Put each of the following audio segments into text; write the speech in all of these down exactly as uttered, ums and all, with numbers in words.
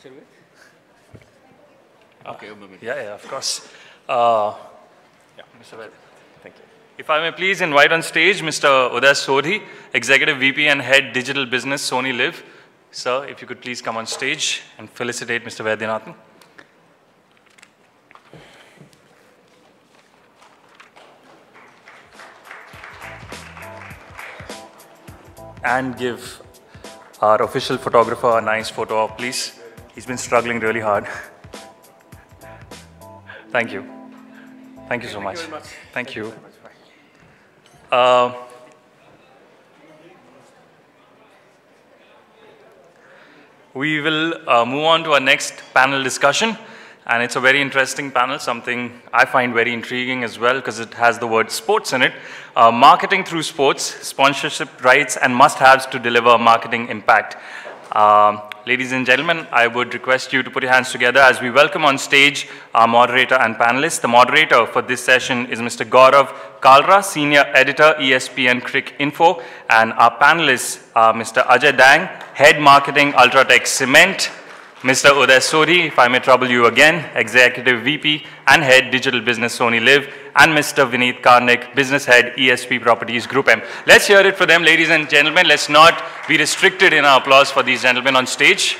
Should we? Okay. Uh, yeah, yeah, of course. Uh, yeah, Mister Ved. Thank you. If I may please invite on stage Mister Uday Sodhi, Executive V P and Head Digital Business, Sony Live. Sir, if you could please come on stage and felicitate Mister Vaidyanathan. And give our official photographer a nice photo op, please. He's been struggling really hard. Thank you. Thank you so much. Thank you very much. Thank you. Uh, we will uh, move on to our next panel discussion. And it's a very interesting panel, something I find very intriguing as well because it has the word sports in it. Uh, marketing through sports, sponsorship rights, and must-haves to deliver marketing impact. Um, ladies and gentlemen, I would request you to put your hands together as we welcome on stage our moderator and panelists. The moderator for this session is Mister Gaurav Kalra, Senior Editor, E S P N Cric Info, and our panelists are Mister Ajay Dang, Head Marketing, UltraTech Cement, Mister Uday Sodhi, if I may trouble you again, Executive V P and Head Digital Business, Sony Live, and Mister Vinit, Karnik, Business Head, E S P Properties, GroupM. Let's hear it for them, ladies and gentlemen. Let's not be restricted in our applause for these gentlemen on stage.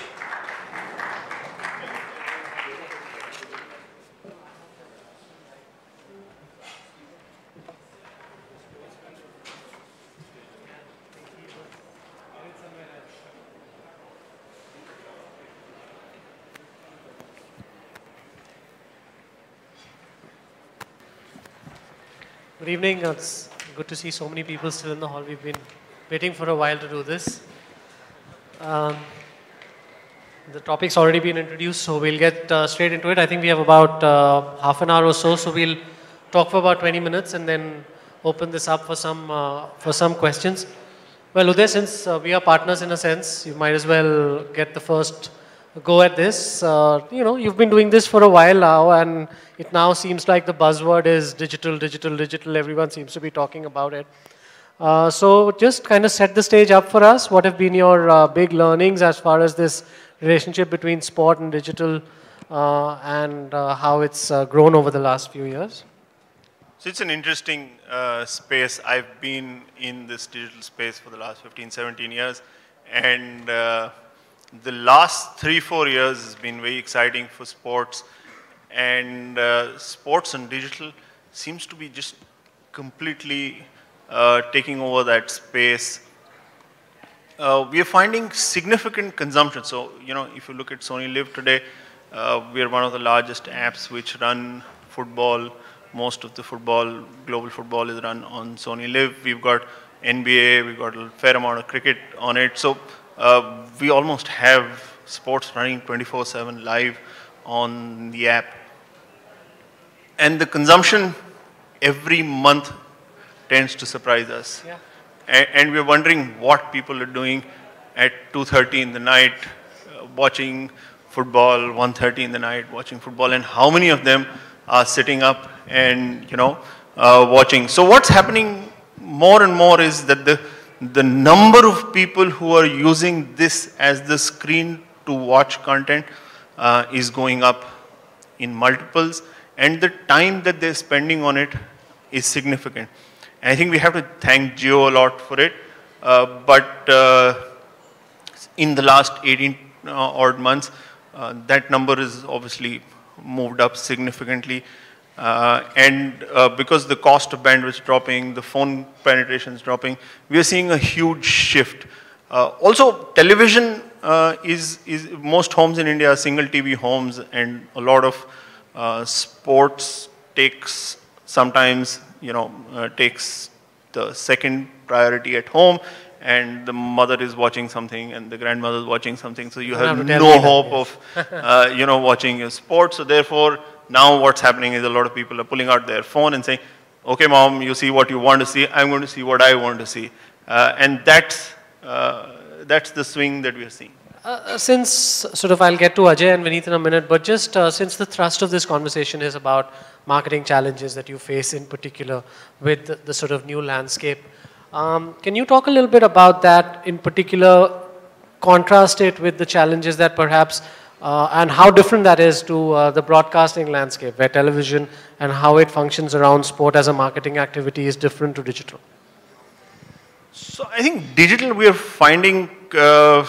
Good evening. It's good to see so many people still in the hall. We've been waiting for a while to do this. Um, the topic's already been introduced, so we'll get uh, straight into it. I think we have about uh, half an hour or so, so we'll talk for about twenty minutes and then open this up for some, uh, for some questions. Well, Uday, since uh, we are partners in a sense, you might as well get the first go at this. Uh, you know, you've been doing this for a while now, and it now seems like the buzzword is digital, digital, digital. Everyone seems to be talking about it. Uh, so just kind of set the stage up for us. What have been your uh, big learnings as far as this relationship between sport and digital uh, and uh, how it's uh, grown over the last few years? So it's an interesting uh, space. I've been in this digital space for the last fifteen, seventeen years. And uh, the last three, four years has been very exciting for sports. And uh, sports and digital seems to be just completely uh, taking over that space. Uh, we are finding significant consumption. So, you know, if you look at Sony Live today, uh, we are one of the largest apps which run football. Most of the football, global football is run on Sony Live. We've got N B A, we've got a fair amount of cricket on it. So uh, we almost have sports running twenty-four seven live on the app. And the consumption every month tends to surprise us. Yeah. And, and we're wondering what people are doing at two thirty in the night, uh, watching football, one thirty in the night, watching football, and how many of them are sitting up and, you know, uh, watching. So what's happening more and more is that the, the number of people who are using this as the screen to watch content uh, is going up in multiples, and the time that they're spending on it is significant. And I think we have to thank Jio a lot for it, uh, but uh, in the last eighteen uh, odd months, uh, that number is obviously moved up significantly. Uh, and uh, because the cost of bandwidth is dropping, the phone penetration is dropping, we are seeing a huge shift. Uh, also, television uh, is, is, most homes in India are single T V homes, and a lot of uh, sports takes sometimes, you know, uh, takes the second priority at home, and the mother is watching something and the grandmother is watching something, so you have, have no hope that, yes. of, uh, you know, watching your sport. So therefore, now what's happening is a lot of people are pulling out their phone and saying, okay, mom, you see what you want to see, I'm going to see what I want to see. Uh, and that's, uh, that's the swing that we are seeing. Uh, since, sort of, I'll get to Ajay and Vinit in a minute, but just uh, since the thrust of this conversation is about marketing challenges that you face in particular with the, the sort of new landscape, um, can you talk a little bit about that in particular, contrast it with the challenges that perhaps uh, and how different that is to uh, the broadcasting landscape, where television and how it functions around sport as a marketing activity is different to digital. So I think digital we are finding uh,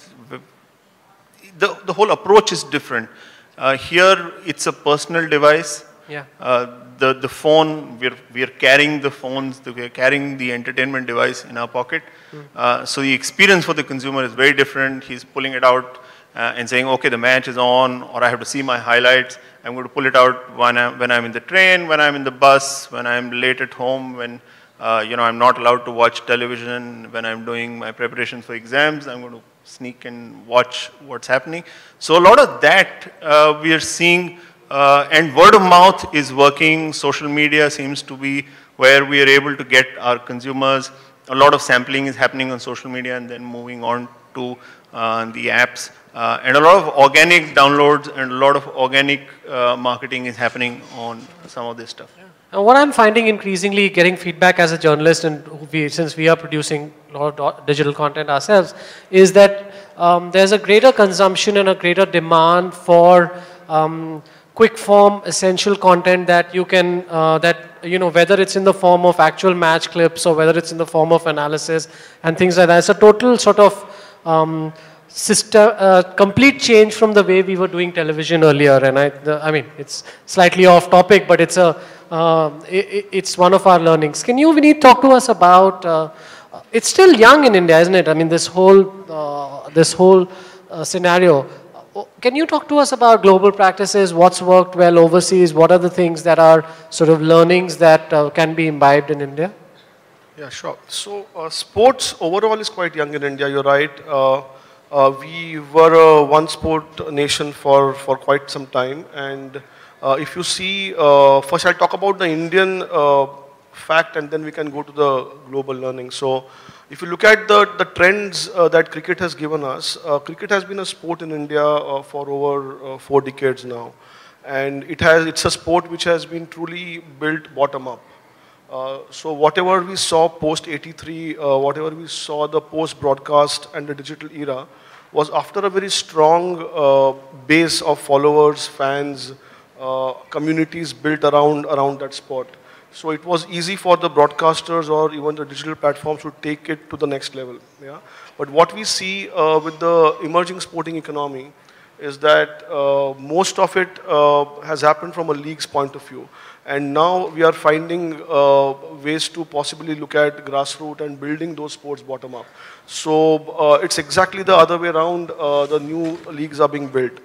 the, the whole approach is different. Uh, here it's a personal device. Yeah. Uh, the, the phone, we're, we're carrying the phones, the, we're carrying the entertainment device in our pocket. Mm. Uh, so the experience for the consumer is very different. He's pulling it out uh, and saying, okay, the match is on, or I have to see my highlights. I'm going to pull it out when I'm, when I'm in the train, when I'm in the bus, when I'm late at home, when uh, you know, I'm not allowed to watch television, when I'm doing my preparations for exams, I'm going to sneak and watch what's happening. So a lot of that uh, we are seeing. Uh, and word of mouth is working. Social media seems to be where we are able to get our consumers. A lot of sampling is happening on social media and then moving on to uh, the apps. Uh, and a lot of organic downloads and a lot of organic uh, marketing is happening on some of this stuff. Yeah. And what I'm finding increasingly, getting feedback as a journalist, and we, since we are producing a lot of digital content ourselves, is that um, there's a greater consumption and a greater demand for um, quick form essential content that you can, uh, that, you know, whether it's in the form of actual match clips or whether it's in the form of analysis and things like that. It's a total sort of um, system, uh, complete change from the way we were doing television earlier. And I, the, I mean, it's slightly off topic, but it's a, uh, it, it's one of our learnings. Can you, Vinit, talk to us about, uh, it's still young in India, isn't it? I mean, this whole, uh, this whole uh, scenario. Can you talk to us about global practices, what's worked well overseas, what are the things that are sort of learnings that uh, can be imbibed in India? Yeah, sure. So uh, sports overall is quite young in India, you're right. Uh, uh, we were a one sport nation for, for quite some time, and uh, if you see, uh, first I'll talk about the Indian uh, fact and then we can go to the global learning. So if you look at the, the trends uh, that cricket has given us, uh, cricket has been a sport in India uh, for over uh, four decades now. And it has, it's a sport which has been truly built bottom up. Uh, so whatever we saw post eighty-three, uh, whatever we saw the post broadcast and the digital era was after a very strong uh, base of followers, fans, uh, communities built around, around that sport. So it was easy for the broadcasters or even the digital platforms to take it to the next level. Yeah? But what we see uh, with the emerging sporting economy is that uh, most of it uh, has happened from a league's point of view. And now we are finding uh, ways to possibly look at grassroots and building those sports bottom up. So uh, it's exactly the other way around. Uh, the new leagues are being built.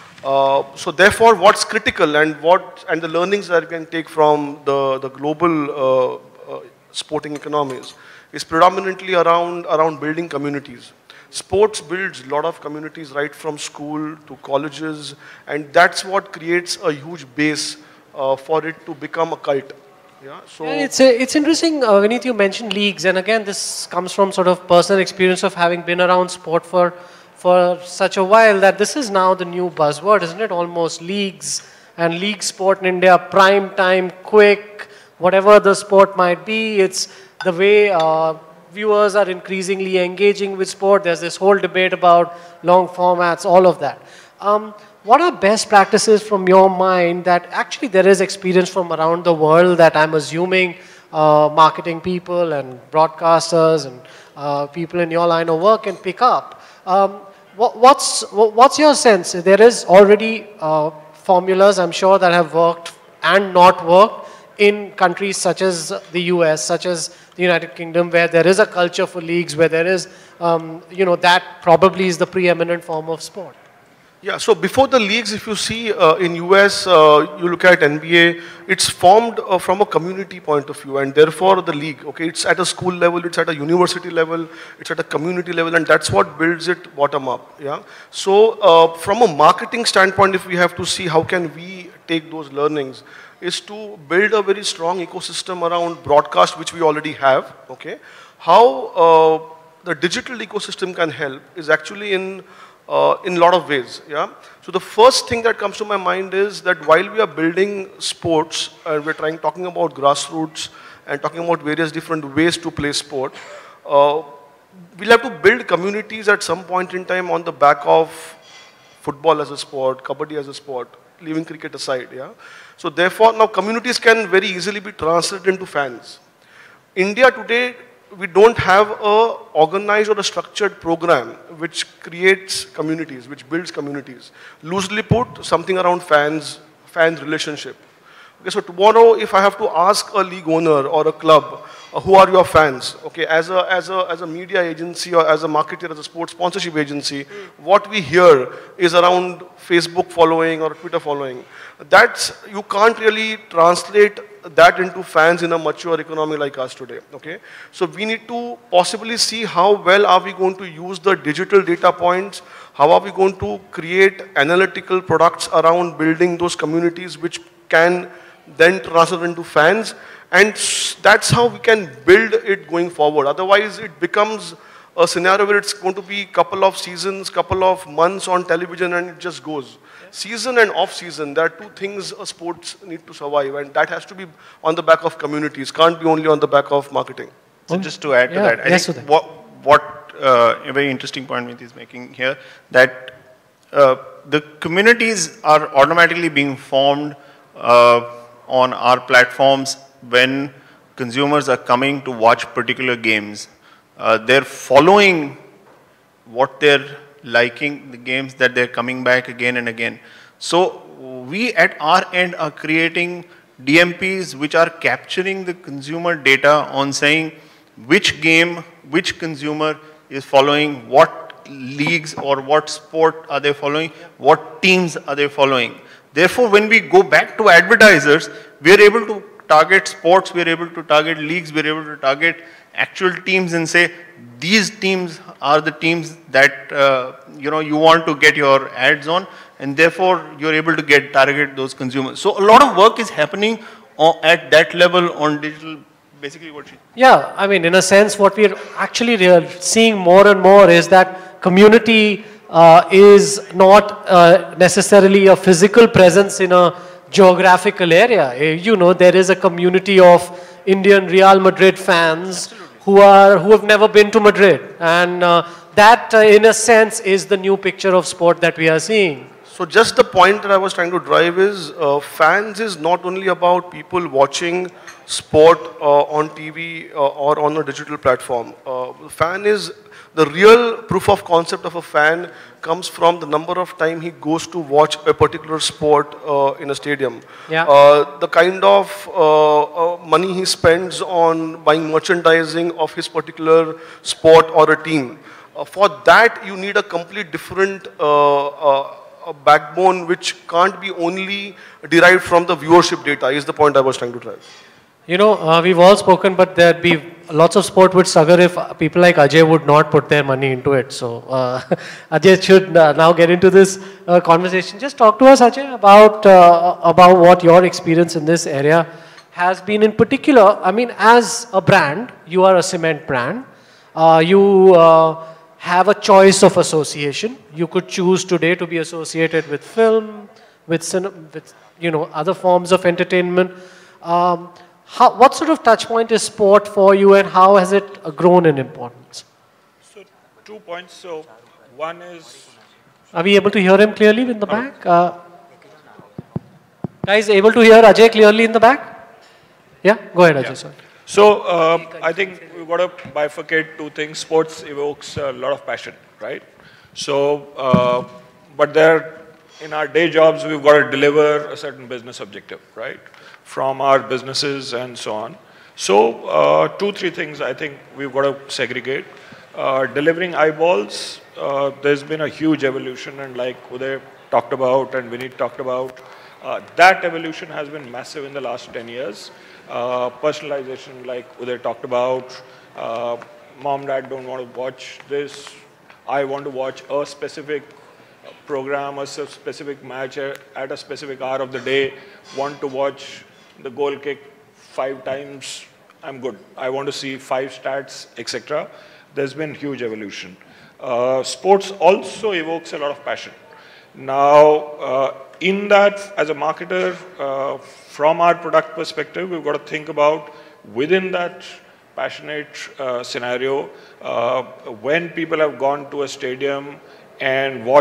Uh, so therefore, what's critical and what and the learnings that we can take from the the global uh, uh, sporting economies is predominantly around around building communities. Sports builds a lot of communities right from school to colleges, and that's what creates a huge base uh, for it to become a cult. Yeah. So yeah, it's a, it's interesting, uh, Vinit, you mentioned leagues, and again, this comes from sort of personal experience of having been around sport for. for such a while that this is now the new buzzword, isn't it? Almost leagues and league sport in India, prime time, quick, whatever the sport might be. It's the way uh, viewers are increasingly engaging with sport. There's this whole debate about long formats, all of that. Um, what are best practices from your mind that actually there is experience from around the world that I'm assuming uh, marketing people and broadcasters and uh, people in your line of work can pick up? Um, What, what's, what's your sense? There is already uh, formulas, I'm sure, that have worked and not worked in countries such as the U S, such as the United Kingdom, where there is a culture for leagues, where there is, um, you know, that probably is the preeminent form of sport. Yeah, so before the leagues, if you see uh, in U S, uh, you look at N B A, it's formed uh, from a community point of view, and therefore the league, okay, it's at a school level, it's at a university level, it's at a community level, and that's what builds it bottom up, yeah. So uh, from a marketing standpoint, if we have to see how can we take those learnings, is to build a very strong ecosystem around broadcast, which we already have, okay. How uh, the digital ecosystem can help is actually in Uh, in a lot of ways, yeah. So the first thing that comes to my mind is that while we are building sports and we're trying talking about grassroots and talking about various different ways to play sport, uh, we'll have to build communities at some point in time on the back of football as a sport, kabaddi as a sport, leaving cricket aside, yeah. So therefore, now communities can very easily be translated into fans. India today, we don't have a organized or a structured program which creates communities, which builds communities. Loosely put, something around fans, fans relationship. Okay, so tomorrow, if I have to ask a league owner or a club, uh, who are your fans? Okay, as a, as, a, as a media agency or as a marketer, as a sports sponsorship agency, mm. what we hear is around Facebook following or Twitter following. That's, you can't really translate that into fans in a mature economy like us today, okay? So we need to possibly see how well are we going to use the digital data points, how are we going to create analytical products around building those communities which can then translate into fans, and that's how we can build it going forward. Otherwise, it becomes a scenario where it's going to be couple of seasons, couple of months on television, and it just goes. Yeah. Season and off-season, there are two things a sports need to survive, and that has to be on the back of communities, can't be only on the back of marketing. So just to add to yeah. that, I yes, think what, what uh, a very interesting point Vinit is making here, that uh, the communities are automatically being formed uh, on our platforms when consumers are coming to watch particular games. Uh, they're following what they're liking, the games that they're coming back again and again. So we at our end are creating D M Ps which are capturing the consumer data on saying which game, which consumer is following, what leagues or what sport are they following, what teams are they following. Therefore, when we go back to advertisers, we are able to target sports, we are able to target leagues, we are able to target actual teams and say, these teams are the teams that uh, you know you want to get your ads on, and therefore you're able to get target those consumers. So a lot of work is happening on, at that level on digital. Basically, what she. Yeah, I mean, in a sense, what we're actually real, seeing more and more is that community uh, is not uh, necessarily a physical presence in a geographical area. You know, there is a community of Indian Real Madrid fans. Absolutely. who are who have never been to Madrid, and uh, that, uh, in a sense, is the new picture of sport that we are seeing. So just the point that I was trying to drive is, uh, fans is not only about people watching sport uh, on T V uh, or on a digital platform. Uh, fan is, the real proof of concept of a fan comes from the number of time he goes to watch a particular sport uh, in a stadium. Yeah. Uh, the kind of uh, uh, money he spends on buying merchandising of his particular sport or a team. Uh, for that, you need a complete different uh, uh, a backbone which can't be only derived from the viewership data, is the point I was trying to drive. You know, uh, we've all spoken, but there'd be lots of sport would struggle if people like Ajay would not put their money into it. So uh, Ajay should uh, now get into this uh, conversation. Just talk to us, Ajay, about, uh, about what your experience in this area has been in particular. I mean, as a brand, you are a cement brand. Uh, you uh, have a choice of association. You could choose today to be associated with film, with, cinema, with you know, other forms of entertainment. Um, How, what sort of touch point is sport for you, and how has it uh, grown in importance? So, two points. So, one is... Are we able to hear him clearly in the oh. back? Uh, guys, able to hear Ajay clearly in the back? Yeah? Go ahead, Ajay. Yeah. Sorry. So, um, I think we've got to bifurcate two things. Sports evokes a lot of passion, right? So, uh, but there, in our day jobs, we've got to deliver a certain business objective, right? From our businesses and so on. So uh, two, three things I think we've got to segregate. Uh, delivering eyeballs, uh, there's been a huge evolution, and like Uday talked about and Vinit talked about, uh, that evolution has been massive in the last ten years. Uh, personalization, like Uday talked about, uh, mom, dad don't want to watch this. I want to watch a specific program, a specific match at a specific hour of the day, want to watch the goal kick five times, I'm good. I want to see five stats, et cetera. There's been huge evolution. Uh, sports also evokes a lot of passion. Now, uh, in that, as a marketer, uh, from our product perspective, we've got to think about within that passionate uh, scenario, uh, when people have gone to a stadium and watched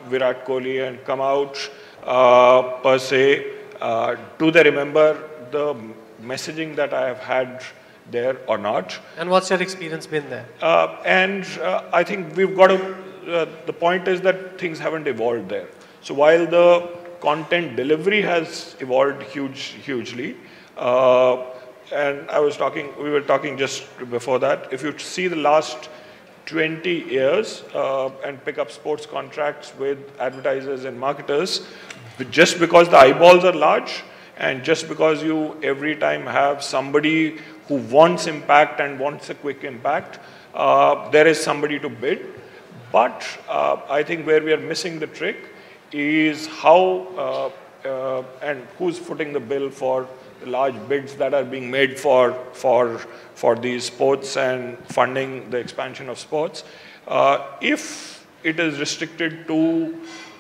Virat Kohli and come out uh, per se. Uh, do they remember the messaging that I have had there or not? And what's your experience been there? Uh, and uh, I think we've got to, uh, the point is that things haven't evolved there. So while the content delivery has evolved huge, hugely, uh, and I was talking, we were talking just before that, if you see the last twenty years uh, and pick up sports contracts with advertisers and marketers, just because the eyeballs are large and just because you every time have somebody who wants impact and wants a quick impact, uh, there is somebody to bid. But uh, I think where we are missing the trick is how uh, uh, and who's footing the bill for the large bids that are being made for, for, for these sports and funding the expansion of sports. Uh, if it is restricted to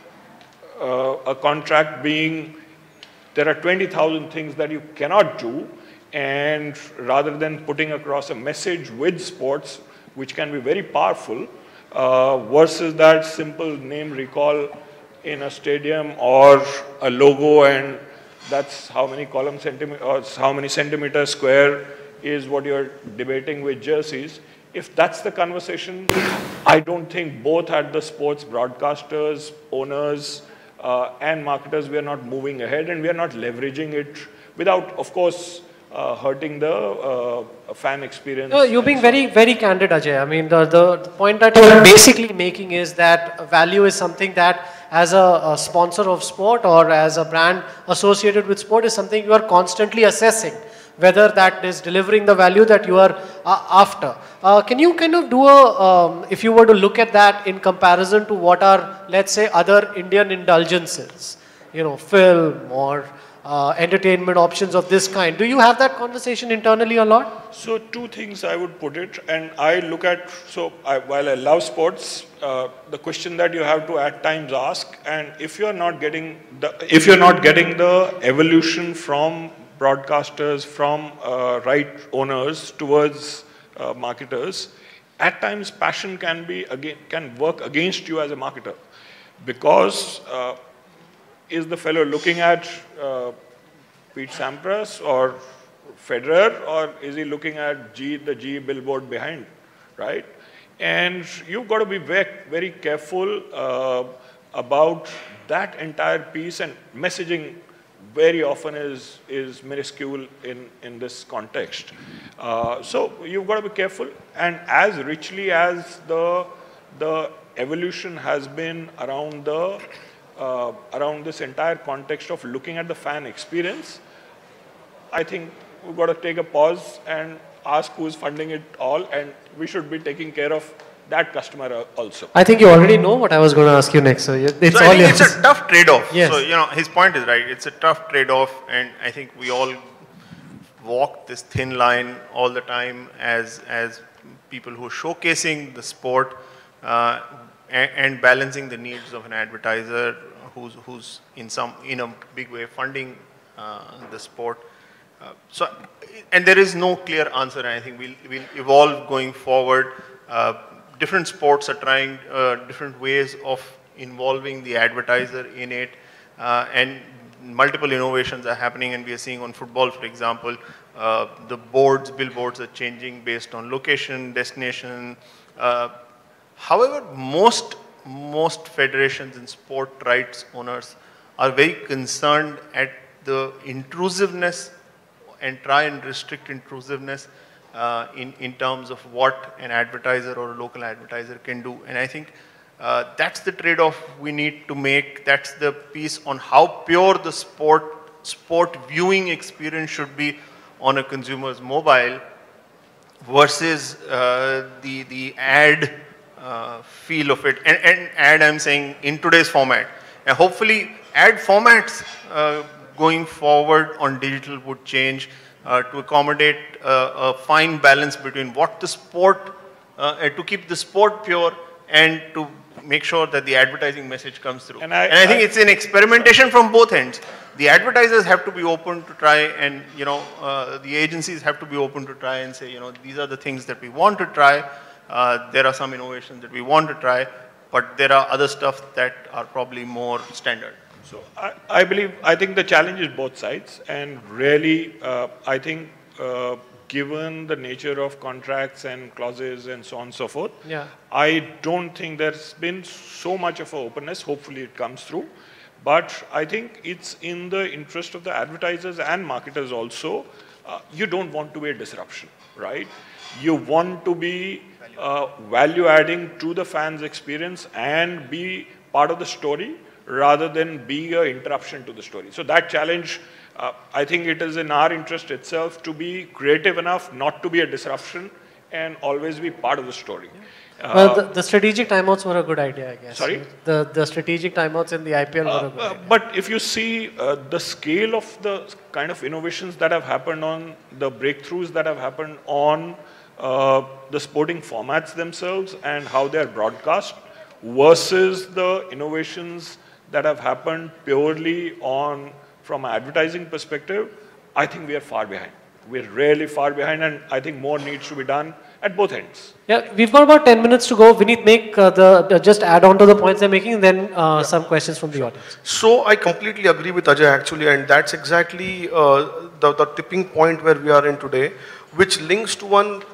uh, a contract being, there are twenty thousand things that you cannot do, and rather than putting across a message with sports, which can be very powerful, uh, versus that simple name recall in a stadium or a logo, and that's how many column centimeter or how many centimeters square is what you're debating with jerseys. If that's the conversation, I don't think both at the sports broadcasters, owners, uh, and marketers, we are not moving ahead, and we are not leveraging it without, of course, uh, hurting the uh, fan experience. No, you're being very, very candid, Ajay. I mean, the, the, the point that you're basically making is that value is something that, as a, a sponsor of sport or as a brand associated with sport, is something you are constantly assessing, whether that is delivering the value that you are uh, after. Uh, can you kind of do a, um, if you were to look at that in comparison to what are, let's say, other Indian indulgences, you know, film or uh, entertainment options of this kind, do you have that conversation internally a lot? So two things I would put it, and I look at, so I, while I love sports, uh, the question that you have to at times ask, and if you're not getting the, if you're not getting the evolution from broadcasters, from uh, right owners towards uh, marketers, at times passion can be again can work against you as a marketer, because uh, is the fellow looking at uh, Pete Sampras or Federer, or is he looking at G, the G billboard behind, right? And you've got to be very, very careful uh, about that entire piece, and messaging very often is, is minuscule in, in this context. Uh, so you've got to be careful, and as richly as the, the evolution has been around, the, uh, around this entire context of looking at the fan experience, I think we've got to take a pause and ask who's funding it all, and we should be taking care of that customer also. I think you already know what I was going to ask you next. So it's so all I think yours. it's a tough trade-off. Yes. So, you know, his point is right. It's a tough trade-off, and I think we all walk this thin line all the time as, as people who are showcasing the sport uh, and, and balancing the needs of an advertiser who's, who's in, some, in a big way funding uh, the sport. Uh, so, and there is no clear answer, and I think we'll, we'll evolve going forward. Uh, different sports are trying uh, different ways of involving the advertiser in it, uh, and multiple innovations are happening, and we are seeing on football, for example, uh, the boards, billboards are changing based on location, destination. Uh, however, most, most federations and sport rights owners are very concerned at the intrusiveness and try and restrict intrusiveness uh, in, in terms of what an advertiser or a local advertiser can do. And I think uh, that's the trade-off we need to make. That's the piece on how pure the sport, sport viewing experience should be on a consumer's mobile versus uh, the, the ad uh, feel of it. And, and ad, I'm saying, in today's format. And hopefully, ad formats uh, going forward on digital would change uh, to accommodate uh, a fine balance between what the sport, uh, to keep the sport pure and to make sure that the advertising message comes through. And I, and I think I, it's an experimentation from both ends. The advertisers have to be open to try, and you know, uh, the agencies have to be open to try and say, you know, these are the things that we want to try. Uh, there are some innovations that we want to try. but there are other stuff that are probably more standard. So I, I believe, I think the challenge is both sides, and really, uh, I think uh, given the nature of contracts and clauses and so on and so forth, yeah. I don't think there's been so much of an openness. Hopefully it comes through. But I think it's in the interest of the advertisers and marketers also. Uh, you don't want to be a disruption, right? You want to be uh, value adding to the fans' experience and be part of the story rather than be an interruption to the story. So that challenge, uh, I think it is in our interest itself to be creative enough not to be a disruption and always be part of the story. Yeah. Uh, well, the, the strategic timeouts were a good idea, I guess. Sorry? The, the strategic timeouts in the I P L uh, were a good uh, idea. But if you see uh, the scale of the kind of innovations that have happened on, the breakthroughs that have happened on uh, the sporting formats themselves and how they are broadcast versus the innovations that have happened purely on, from an advertising perspective, I think we are far behind. We're really far behind, and I think more needs to be done at both ends. Yeah, we've got about ten minutes to go. Vinit, make uh, the, uh, just add on to the points they're making, and then uh, yeah. some questions from the audience. So I completely agree with Ajay actually, and that's exactly uh, the, the tipping point where we are in today, which links to one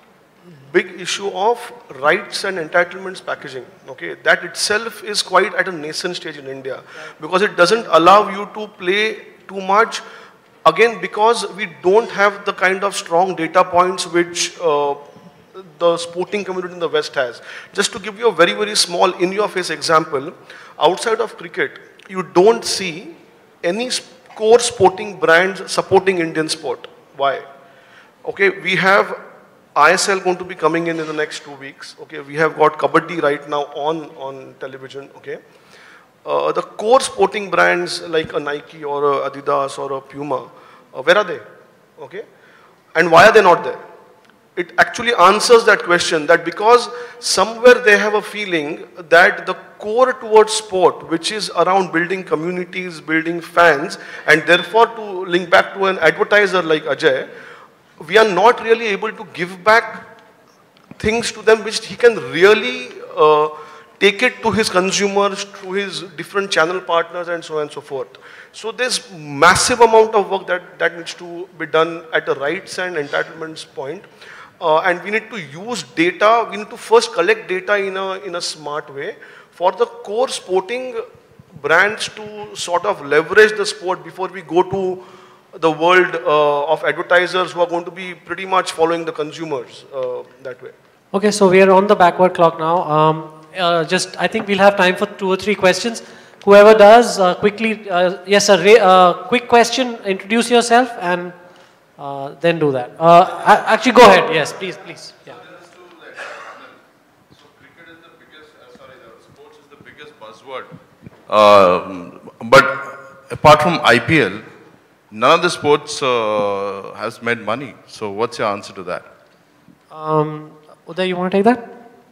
big issue of rights and entitlements packaging. Okay, that itself is quite at a nascent stage in India, because it doesn't allow you to play too much. Again, because we don't have the kind of strong data points which uh, the sporting community in the West has. Just to give you a very, very small in-your-face example, outside of cricket, you don't see any core sporting brands supporting Indian sport. Why? Okay, we have I S L going to be coming in in the next two weeks. Okay, we have got Kabaddi right now on, on television. Okay. Uh, the core sporting brands like a Nike or a Adidas or a Puma, uh, where are they? Okay, and why are they not there? It actually answers that question, that because somewhere they have a feeling that the core towards sport, which is around building communities, building fans, and therefore to link back to an advertiser like Ajay, we are not really able to give back things to them which he can really uh, take it to his consumers, to his different channel partners, and so on and so forth. So there's massive amount of work that, that needs to be done at the rights and entitlements point. Uh, and we need to use data, we need to first collect data in a, in a smart way for the core sporting brands to sort of leverage the sport before we go to the world uh, of advertisers who are going to be pretty much following the consumers uh, that way. Okay, so we are on the backward clock now. Um, Uh, just, I think we'll have time for two or three questions. Whoever does, uh, quickly, uh, yes, a uh, quick question, introduce yourself and uh, then do that. Uh, actually, go ahead. Yes, please, please. Yeah. So cricket is the biggest, uh, sorry, the sports is the biggest buzzword. Uh, but apart from I P L, none of the sports uh, has made money. So what's your answer to that? Um, Uday, you want to take that?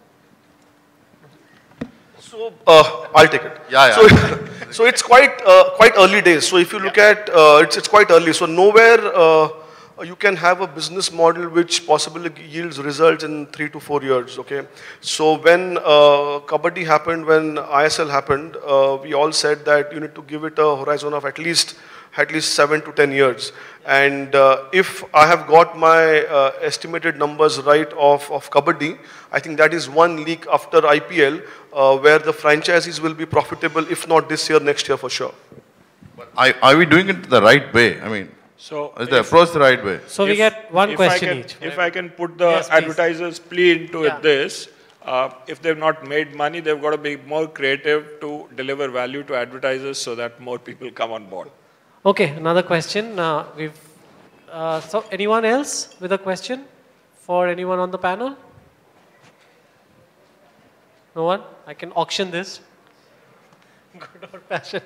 So uh, I'll take it. Yeah, yeah. So, so it's quite uh, quite early days. So if you look yeah. at uh, it's it's quite early. So nowhere uh, you can have a business model which possibly yields results in three to four years. Okay. So when uh, Kabaddi happened, when I S L happened, uh, we all said that you need to give it a horizon of at least at least seven to ten years. And uh, if I have got my uh, estimated numbers right of, of Kabaddi, I think that is one league after I P L uh, where the franchises will be profitable, if not this year, next year for sure. But are, are we doing it the right way? I mean, so is the approach the right way? So if, we get one question can, each. If I can put the yes, advertisers' plea into yeah. it this, uh, if they've not made money, they've got to be more creative to deliver value to advertisers so that more people come on board. Okay, another question. Uh, we've uh, so anyone else with a question for anyone on the panel? No one? I can auction this. Good old fashioned.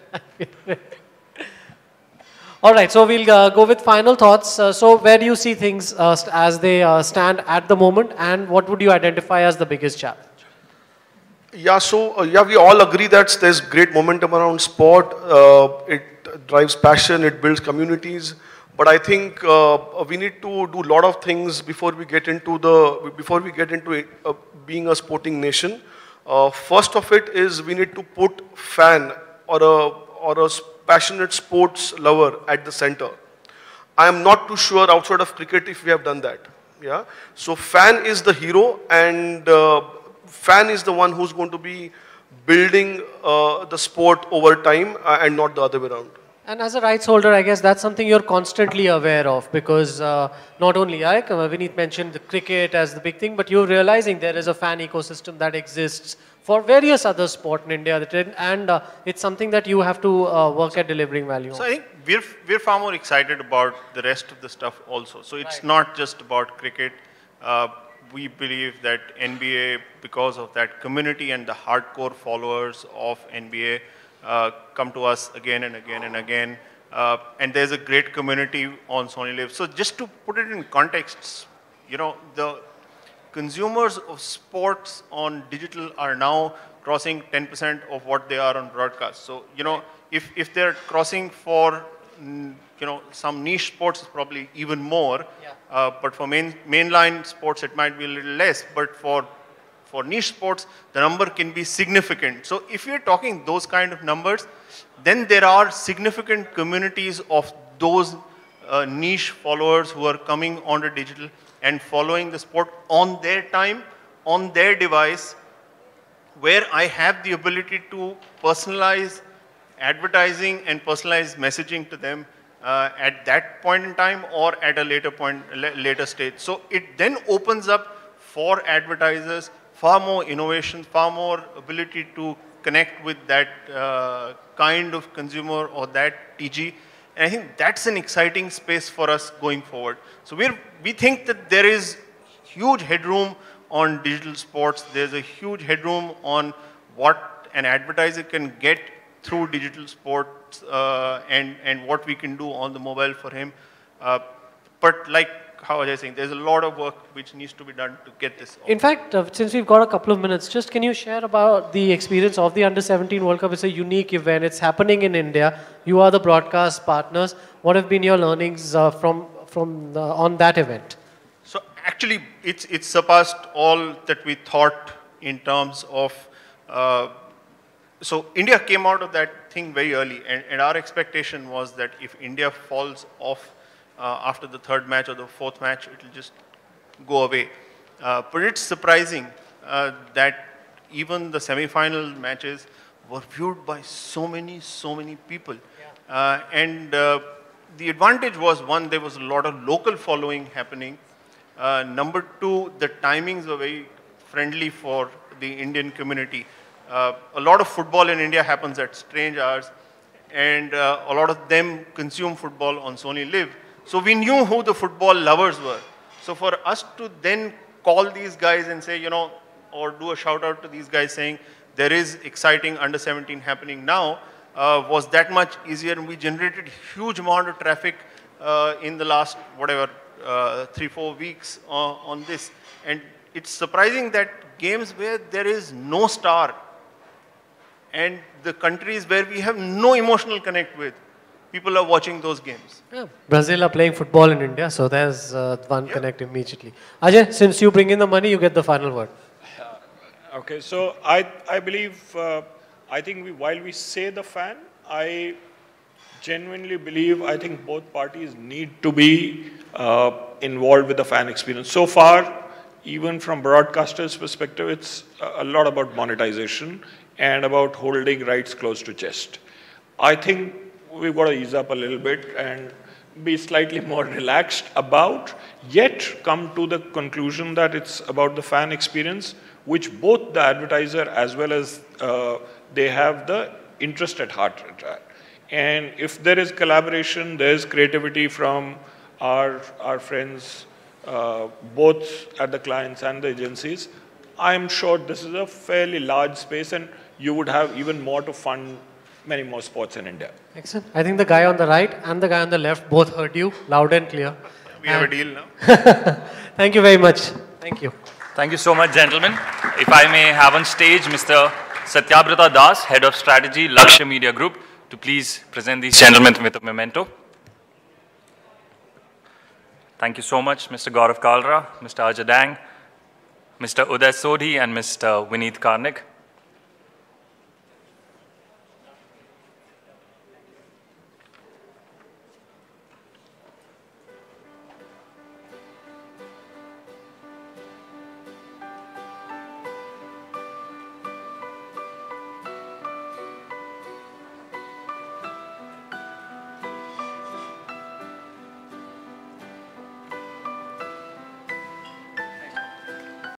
All right, so we'll uh, go with final thoughts. Uh, so where do you see things uh, as they uh, stand at the moment, and what would you identify as the biggest challenge? Yeah, so uh, yeah, we all agree that there's great momentum around sport. Uh, it drives passion, it builds communities. But I think uh, we need to do a lot of things before we get into the before we get into it, uh, being a sporting nation. Uh, first of it is we need to put fan or a, or a passionate sports lover at the center. I am not too sure outside of cricket if we have done that. Yeah. So fan is the hero, and uh, fan is the one who's going to be building uh, the sport over time uh, and not the other way around. And as a rights holder, I guess that's something you're constantly aware of, because uh, not only I, uh, Vinit mentioned the cricket as the big thing, but you're realizing there is a fan ecosystem that exists for various other sports in India, and uh, it's something that you have to uh, work at delivering value So on. I think we're, we're far more excited about the rest of the stuff also. So it's Right. not just about cricket. Uh, we believe that N B A, because of that community and the hardcore followers of N B A, uh, come to us again and again and again. Uh, and there's a great community on Sony Live. So just to put it in context, you know, the consumers of sports on digital are now crossing ten percent of what they are on broadcast. So, you know, if, if they're crossing for, mm, you know, some niche sports, probably even more. Yeah. Uh, but for main, mainline sports, it might be a little less. But for, for niche sports, the number can be significant. So if you're talking those kind of numbers, then there are significant communities of those uh, niche followers who are coming onto digital and following the sport on their time, on their device, where I have the ability to personalize advertising and personalize messaging to them uh, at that point in time or at a later point, later stage. So it then opens up for advertisers far more innovation, far more ability to connect with that uh, kind of consumer or that T G. And I think that's an exciting space for us going forward. So we're, we think that there is huge headroom on digital sports. There's a huge headroom on what an advertiser can get through digital sports uh, and, and what we can do on the mobile for him. Uh, but like how Ajay is saying, there's a lot of work which needs to be done to get this off. In fact, uh, since we've got a couple of minutes, just can you share about the experience of the under seventeen World Cup? It's a unique event. It's happening in India. You are the broadcast partners. What have been your learnings uh, from, from the, on that event? So actually, it's, it's surpassed all that we thought in terms of, uh, so India came out of that thing very early, and, and our expectation was that if India falls off uh, after the third match or the fourth match, it will just go away. Uh, but it's surprising uh, that even the semi-final matches were viewed by so many, so many people. Yeah. Uh, and uh, the advantage was, one, there was a lot of local following happening. Uh, number two, the timings were very friendly for the Indian community. Uh, a lot of football in India happens at strange hours, and uh, a lot of them consume football on Sony Live. So we knew who the football lovers were. So for us to then call these guys and say, you know, or do a shout out to these guys saying, there is exciting under seventeen happening now, uh, was that much easier, and we generated huge amount of traffic uh, in the last, whatever, uh, three, four weeks uh, on this. And it's surprising that games where there is no star, and the countries where we have no emotional connect with, people are watching those games. Yeah. Brazil are playing football in India, so there's uh, one yeah. connect immediately. Ajay, since you bring in the money, you get the final word. Uh, okay, so I, I believe, uh, I think we, while we say the fan, I genuinely believe, I think both parties need to be uh, involved with the fan experience. So far, even from broadcasters' perspective, it's a lot about monetization and about holding rights close to chest. I think we've got to ease up a little bit and be slightly more relaxed about, yet come to the conclusion that it's about the fan experience, which both the advertiser as well as uh, they have the interest at heart. And if there is collaboration, there is creativity from our, our friends, uh, both at the clients and the agencies, I'm sure this is a fairly large space, and you would have even more to fund many more sports in India. Excellent. I think the guy on the right and the guy on the left both heard you loud and clear. We and have a deal now. Thank you very much. Thank you. Thank you so much, gentlemen. If I may have on stage Mister Satyabrata Das, Head of Strategy, Lakshya Media Group, to please present these gentlemen with a memento. Thank you so much, Mister Gaurav Kalra, Mister Ajay, Mister Uday Sodhi, and Mister Vinit Karnik.